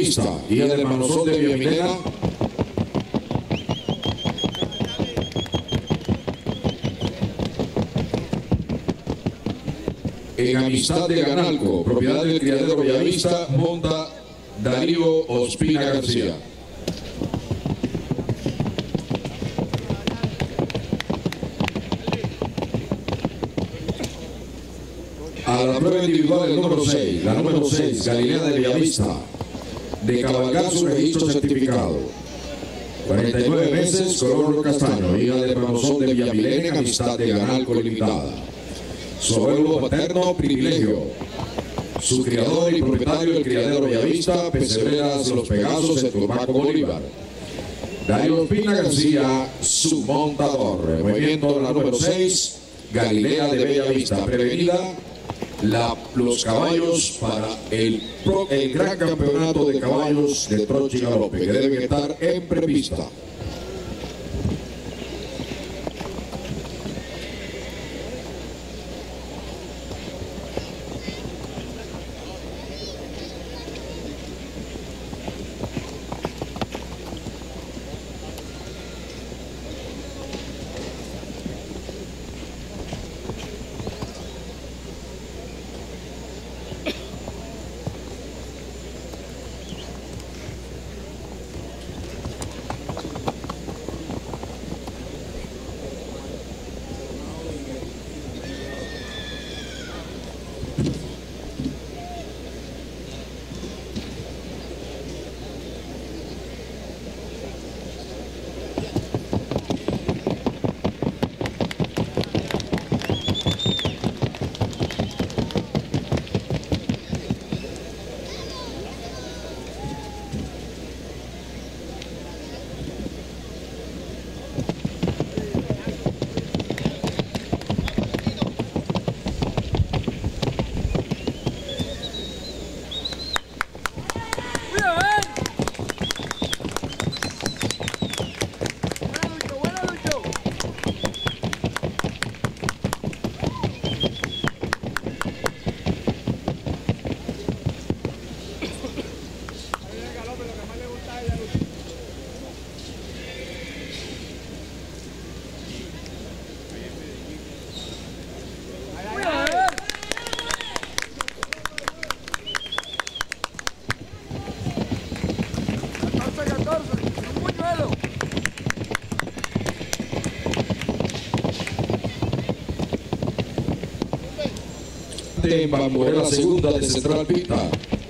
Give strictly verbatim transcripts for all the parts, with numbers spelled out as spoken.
Bellavista, hija del Manosón de Villamilena. En Amistad de Ganalco, propiedad del criadero Bellavista, monta Darío Ospina García. A la prueba individual el número seis, la número seis, Galilea de Bellavista, de cabalgar su registro certificado. cuarenta y nueve meses, color castaño, hija de Manosón de Villamilena, en Amistad de Ganalco Limitada. Su abuelo paterno, Privilegio. Su criador y propietario del criadero Bellavista, Pesebreras Los Pegasos, en Turbaco, Bolívar. Darío Ospina García, su montador. Movimiento la número seis, Galilea de Bellavista. Prevenida la, los caballos para el, pro, el gran campeonato de caballos de troche y galope, que deben estar en prepista. De Bamborera segunda de Central Pita.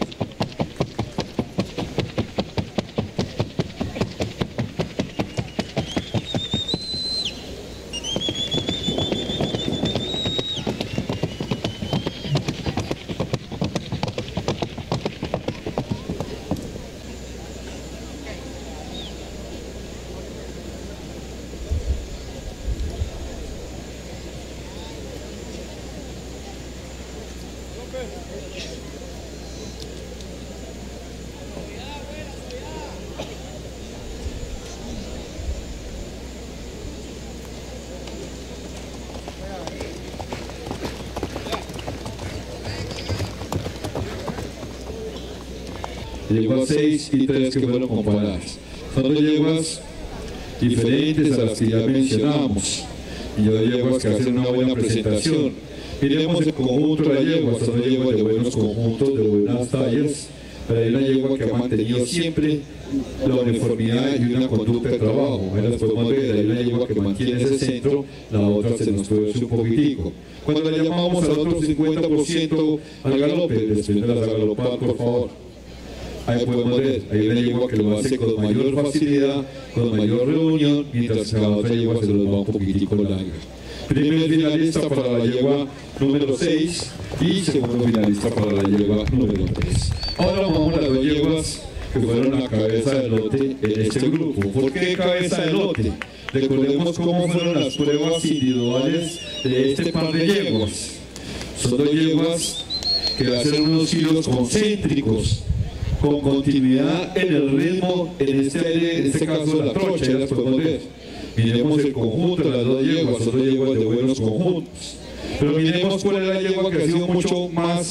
Yeguas seis y tres que fueron comparadas. Son dos yeguas diferentes a las que ya mencionamos. Y dos yeguas que hacen una buena presentación. Miremos el conjunto de las yeguas, son dos yeguas de buenos conjuntos, de buenas tallas. Pero hay una yegua que ha mantenido siempre la uniformidad y una conducta de trabajo. Ahí las podemos ver, hay una yegua que mantiene ese centro, la otra se nos puede un poquitico. Cuando la llamamos al otro cincuenta por ciento al galope, desprenderlas a galopar, por favor. Ahí podemos ver, hay una yegua que lo hace con mayor facilidad, con mayor reunión, mientras que la otra yegua se nos va un poquitico larga. Primer finalista para la yegua número seis y segundo finalista para la yegua número tres. Ahora vamos a las dos yeguas que fueron la cabeza de lote en este grupo. ¿Por qué cabeza de lote? Recordemos cómo fueron las pruebas individuales de este par de yeguas. Son dos yeguas que hacen unos giros concéntricos, con continuidad en el ritmo, en este aire, en este caso de la trocha, ya las podemos ver. Miremos el conjunto de las dos yeguas, son dos yeguas de buenos conjuntos. Pero miremos cuál es la yegua que ha sido mucho más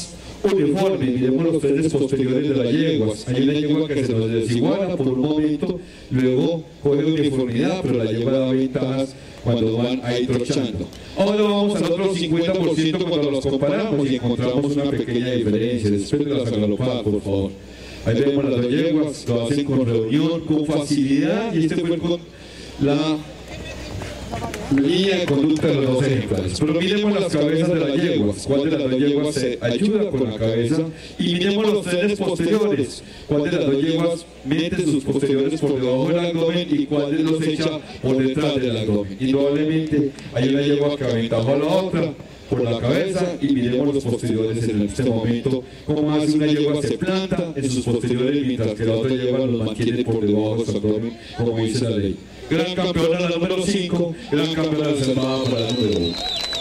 uniforme. Miremos los trenes posteriores de las yeguas. Hay una yegua que se nos desiguala por un momento, luego coge uniformidad, pero la yegua da ventajas cuando van ahí trochando. Ahora vamos al otro cincuenta por ciento cuando los comparamos y encontramos una pequeña diferencia. Después de las agalopadas, por favor. Ahí vemos las dos yeguas, lo hacen con reunión, con facilidad, y este fue con la línea de conducta de los dos ejemplares. Pero miremos las cabezas de las yeguas, cuál de las dos yeguas se ayuda con la cabeza, y miremos los trenes posteriores, cuál de las dos yeguas mete sus posteriores por debajo del abdomen y cuál de los echa por detrás del abdomen. Indudablemente hay una yegua que aventaja a la otra por la cabeza, y miremos los posteriores en este momento, como hace una yegua se planta en sus posteriores mientras que la otra yegua los mantiene por debajo de su abdomen, como dice la ley. Gran campeona la número cinco, gran campeona reservada para la número uno.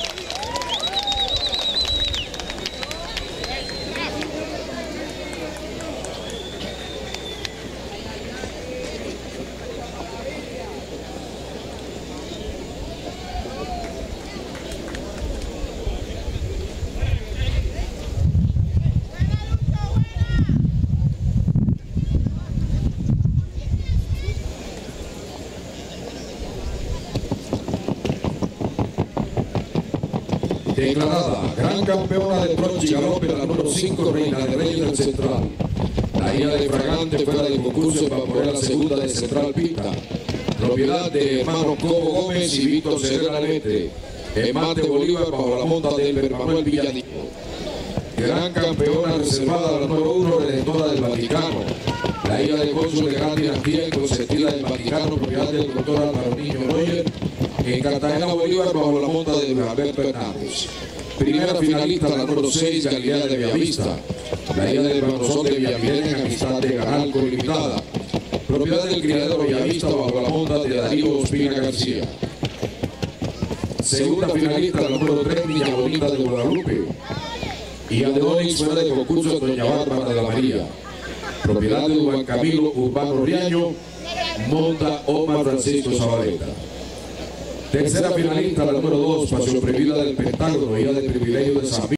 Declarada gran campeona de troche y galope la número cinco, Reina de Reyes del Central. La hija de Fragante fuera del concurso para poner la segunda de Central Pita. Propiedad de hermano Cobo Gómez y Víctor Cerrera Lete. Emate Bolívar bajo la monta de Elber Manuel Villadillo. Gran campeona reservada la número uno, Redentora del Vaticano. La hija del cónsul de gran dinastía y consentida del Vaticano, propiedad del doctor Álvaro Niño Noyer. En Cartagena, Bolívar, bajo la monta de Alberto Hernández. Primera finalista, la número seis, Galilea de Bellavista. La hija del Hermanosón de Villavilen en Amistad de Ganalco Limitada. Propiedad del criadero Bellavista, bajo la monta de Darío Ospina García. Segunda finalista, la número tres, Niña Bonita de Guadalupe. Y Adedonis fuera del concurso de Doña Bárbara de la María. Propiedad de Juan Camilo Urbano Riaño, monta Omar Francisco Zabaleta. Tercera finalista, la número dos, Pasión Prohibida del Pentágono, hija del privilegio de San